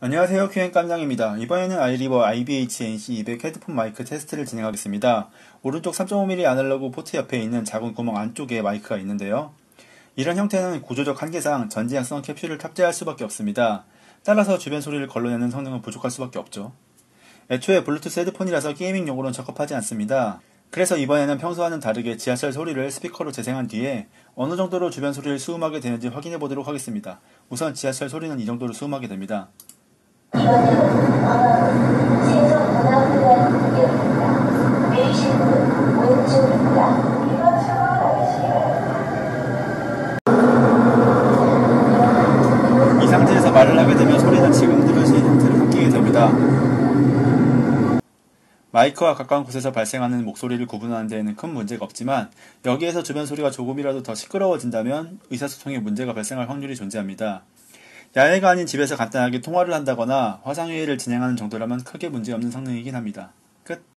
안녕하세요. QN 깜장입니다. 이번에는 아이리버 IBH-NC200 헤드폰 마이크 테스트를 진행하겠습니다. 오른쪽 3.5mm 아날로그 포트 옆에 있는 작은 구멍 안쪽에 마이크가 있는데요. 이런 형태는 구조적 한계상 전지향성 캡슐을 탑재할 수밖에 없습니다. 따라서 주변 소리를 걸러내는 성능은 부족할 수밖에 없죠. 애초에 블루투스 헤드폰이라서 게이밍용으로는 적합하지 않습니다. 그래서 이번에는 평소와는 다르게 지하철 소리를 스피커로 재생한 뒤에 어느 정도로 주변 소리를 수음하게 되는지 확인해 보도록 하겠습니다. 우선 지하철 소리는 이 정도로 수음하게 됩니다. 이번에는 세종문화회관역입니다. 내리시는 왼쪽입니다. 1번 출구로 나가시기 바랍니다. 이 상태에서 말을 하게 되면 소리는 지금 들으신 형태로 바뀌게 됩니다. 마이크와 가까운 곳에서 발생하는 목소리를 구분하는 데에는 큰 문제가 없지만 여기에서 주변 소리가 조금이라도 더 시끄러워진다면 의사소통에 문제가 발생할 확률이 존재합니다. 야외가 아닌 집에서 간단하게 통화를 한다거나 화상회의를 진행하는 정도라면 크게 문제없는 성능이긴 합니다. 끝.